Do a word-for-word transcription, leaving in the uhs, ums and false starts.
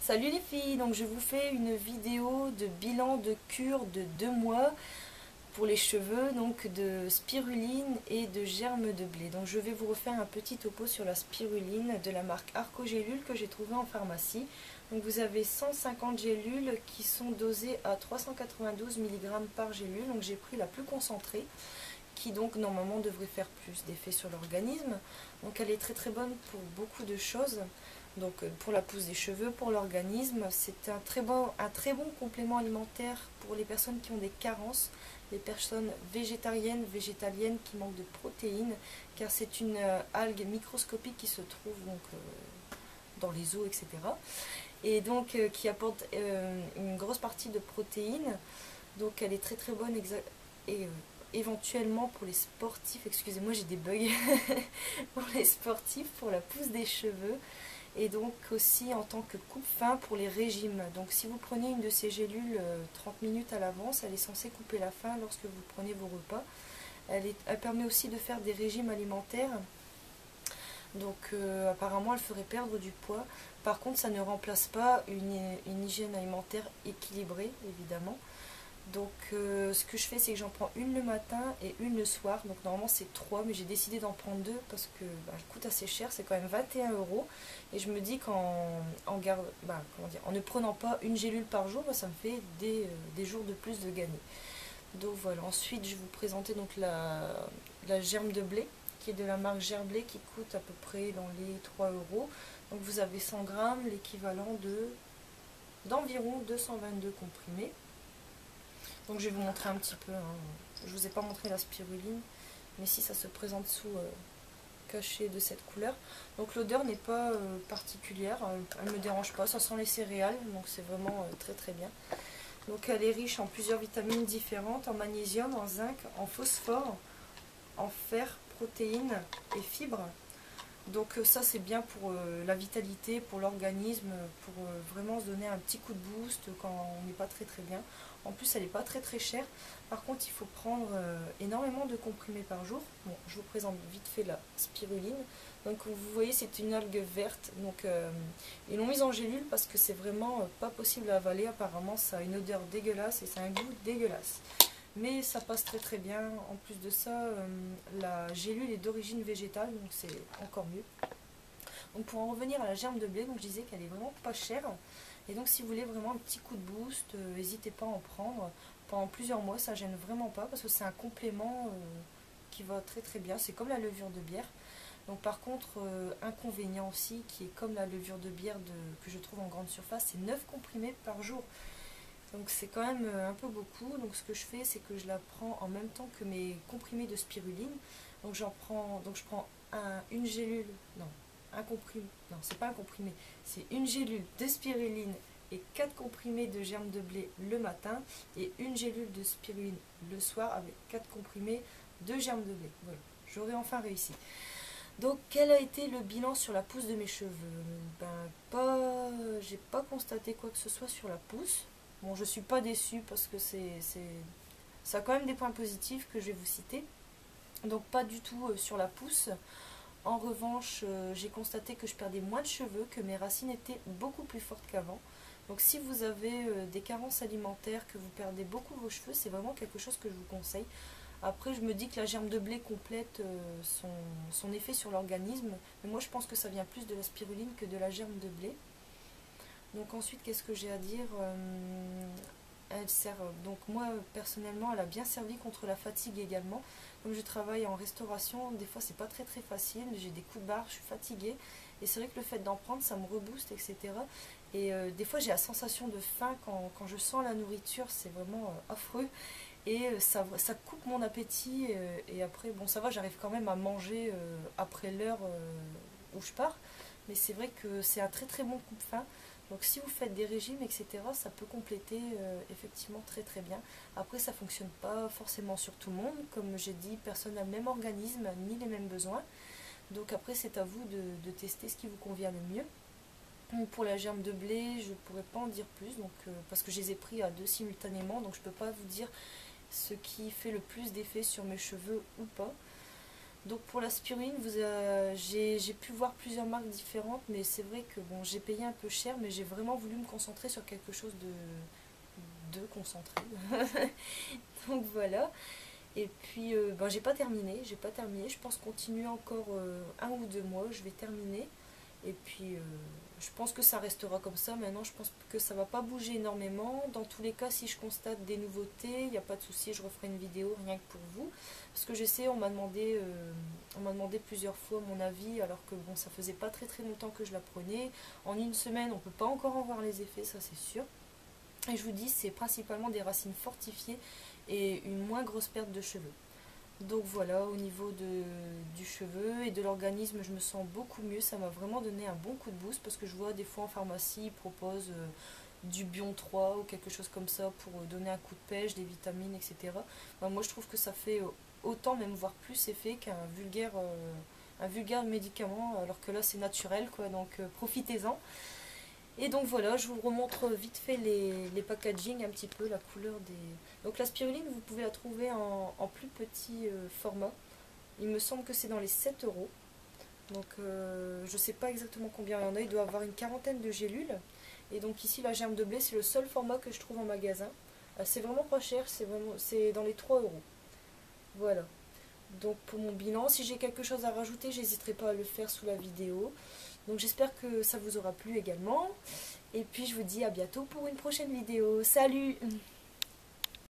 Salut les filles, donc je vous fais une vidéo de bilan de cure de deux mois pour les cheveux, donc de spiruline et de germes de blé. Donc je vais vous refaire un petit topo sur la spiruline de la marque Arcogélule que j'ai trouvé en pharmacie. Donc vous avez cent cinquante gélules qui sont dosées à trois cent quatre-vingt-douze milligrammes par gélule, donc j'ai pris la plus concentrée, qui donc normalement devrait faire plus d'effet sur l'organisme. Donc elle est très très bonne pour beaucoup de choses. Donc pour la pousse des cheveux, pour l'organisme, c'est un très bon, un très bon complément alimentaire pour les personnes qui ont des carences, les personnes végétariennes, végétaliennes qui manquent de protéines, car c'est une euh, algue microscopique qui se trouve donc euh, dans les eaux, et cetera. Et donc euh, qui apporte euh, une grosse partie de protéines. Donc elle est très très bonne et euh, éventuellement pour les sportifs, excusez-moi j'ai des bugs, pour les sportifs, pour la pousse des cheveux. Et donc aussi en tant que coupe-fin pour les régimes. Donc si vous prenez une de ces gélules euh, trente minutes à l'avance, elle est censée couper la faim lorsque vous prenez vos repas. Elle, est, elle permet aussi de faire des régimes alimentaires. Donc euh, apparemment elle ferait perdre du poids. Par contre ça ne remplace pas une, une hygiène alimentaire équilibrée évidemment. Donc euh, ce que je fais c'est que j'en prends une le matin et une le soir. Donc normalement c'est trois, mais j'ai décidé d'en prendre deux parce que bah, elle coûte assez cher, c'est quand même vingt et un euros. Et je me dis qu'en en, garde, bah, comment dire, en ne prenant pas une gélule par jour, bah, ça me fait des, euh, des jours de plus de gagner. Donc voilà, ensuite je vais vous présenter donc la, la germe de blé qui est de la marque Gerblé qui coûte à peu près dans les trois euros. Donc vous avez cent grammes, l'équivalent de d'environ deux cent vingt-deux comprimés. Donc je vais vous montrer un petit peu, hein. Je ne vous ai pas montré la spiruline, mais si ça se présente sous euh, cachet de cette couleur. Donc l'odeur n'est pas euh, particulière, elle ne me dérange pas, ça sent les céréales, donc c'est vraiment euh, très très bien. Donc elle est riche en plusieurs vitamines différentes, en magnésium, en zinc, en phosphore, en fer, protéines et fibres. Donc euh, ça c'est bien pour euh, la vitalité, pour l'organisme, pour euh, vraiment se donner un petit coup de boost quand on n'est pas très très bien. En plus elle n'est pas très très chère. Par contre il faut prendre euh, énormément de comprimés par jour. Bon, je vous présente vite fait la spiruline. Donc vous voyez c'est une algue verte. Donc euh, ils l'ont mise en gélule parce que c'est vraiment euh, pas possible à avaler. Apparemment ça a une odeur dégueulasse et ça a un goût dégueulasse. Mais ça passe très très bien. En plus de ça, euh, la gélule est d'origine végétale, donc c'est encore mieux. Donc pour en revenir à la germe de blé, donc je disais qu'elle est vraiment pas chère. Et donc si vous voulez vraiment un petit coup de boost, euh, n'hésitez pas à en prendre pendant plusieurs mois. Ça gêne vraiment pas parce que c'est un complément euh, qui va très très bien. C'est comme la levure de bière. Donc par contre, euh, inconvénient aussi, qui est comme la levure de bière de, que je trouve en grande surface, c'est neuf comprimés par jour. Donc c'est quand même un peu beaucoup. Donc ce que je fais, c'est que je la prends en même temps que mes comprimés de spiruline. Donc j'en prends, donc je prends un, une gélule, non, un comprimé, non c'est pas un comprimé, c'est une gélule de spiruline et quatre comprimés de germe de blé le matin et une gélule de spiruline le soir avec quatre comprimés de germe de blé. Voilà, j'aurais enfin réussi. Donc quel a été le bilan sur la pousse de mes cheveux? Ben pas, j'ai pas constaté quoi que ce soit sur la pousse. Bon, je suis pas déçue parce que c'est, ça a quand même des points positifs que je vais vous citer. Donc pas du tout euh, sur la pousse. En revanche, euh, j'ai constaté que je perdais moins de cheveux, que mes racines étaient beaucoup plus fortes qu'avant. Donc si vous avez euh, des carences alimentaires, que vous perdez beaucoup vos cheveux, c'est vraiment quelque chose que je vous conseille. Après, je me dis que la germe de blé complète euh, son, son effet sur l'organisme. Mais moi, je pense que ça vient plus de la spiruline que de la germe de blé. Donc ensuite, qu'est-ce que j'ai à dire? euh, Elle sert, donc moi personnellement, elle a bien servi contre la fatigue également. Comme je travaille en restauration, des fois c'est pas très très facile, j'ai des coups de barre, je suis fatiguée. Et c'est vrai que le fait d'en prendre, ça me rebooste, et cetera. Et euh, des fois j'ai la sensation de faim quand, quand je sens la nourriture, c'est vraiment euh, affreux. Et euh, ça, ça coupe mon appétit. Euh, et après, bon ça va, j'arrive quand même à manger euh, après l'heure euh, où je pars. Mais c'est vrai que c'est un très très bon coupe-faim. Donc si vous faites des régimes, et cetera, ça peut compléter euh, effectivement très très bien. Après, ça ne fonctionne pas forcément sur tout le monde. Comme j'ai dit, personne n'a le même organisme, ni les mêmes besoins. Donc après, c'est à vous de, de tester ce qui vous convient le mieux. Donc, pour la germe de blé, je ne pourrais pas en dire plus, donc, euh, parce que je les ai pris à deux simultanément. Donc je ne peux pas vous dire ce qui fait le plus d'effet sur mes cheveux ou pas. Donc pour la spiruline, euh, j'ai pu voir plusieurs marques différentes, mais c'est vrai que bon, j'ai payé un peu cher, mais j'ai vraiment voulu me concentrer sur quelque chose de, de concentré. Donc voilà. Et puis euh, ben, j'ai pas terminé, j'ai pas terminé. Je pense continuer encore euh, un ou deux mois, je vais terminer. Et puis euh, je pense que ça restera comme ça. Maintenant, je pense que ça va pas bouger énormément. Dans tous les cas, si je constate des nouveautés, il n'y a pas de souci, je referai une vidéo rien que pour vous. Parce que je sais, on m'a demandé, euh, on m'a demandé plusieurs fois mon avis, alors que bon, ça faisait pas très très longtemps que je la prenais. En une semaine, on peut pas encore en voir les effets, ça c'est sûr. Et je vous dis, c'est principalement des racines fortifiées et une moins grosse perte de cheveux. Donc voilà, au niveau de, du cheveu et de l'organisme, je me sens beaucoup mieux. Ça m'a vraiment donné un bon coup de boost parce que je vois des fois en pharmacie, ils proposent euh, du Bion trois ou quelque chose comme ça pour euh, donner un coup de pêche, des vitamines, et cetera. Ben, moi, je trouve que ça fait euh, autant, même voire plus effet qu'un vulgaire, euh, un vulgaire médicament, alors que là, c'est naturel, quoi. Donc euh, profitez-en. Et donc voilà, je vous remontre vite fait les, les packaging, un petit peu la couleur des... Donc la spiruline, vous pouvez la trouver en, en plus petit euh, format. Il me semble que c'est dans les sept euros. Donc euh, je ne sais pas exactement combien il y en a, il doit avoir une quarantaine de gélules. Et donc ici la germe de blé, c'est le seul format que je trouve en magasin. Euh, c'est vraiment pas cher, c'est vraiment, c'est dans les trois euros. Voilà. Donc pour mon bilan, si j'ai quelque chose à rajouter, j'hésiterai pas à le faire sous la vidéo. Donc j'espère que ça vous aura plu également. Et puis je vous dis à bientôt pour une prochaine vidéo. Salut!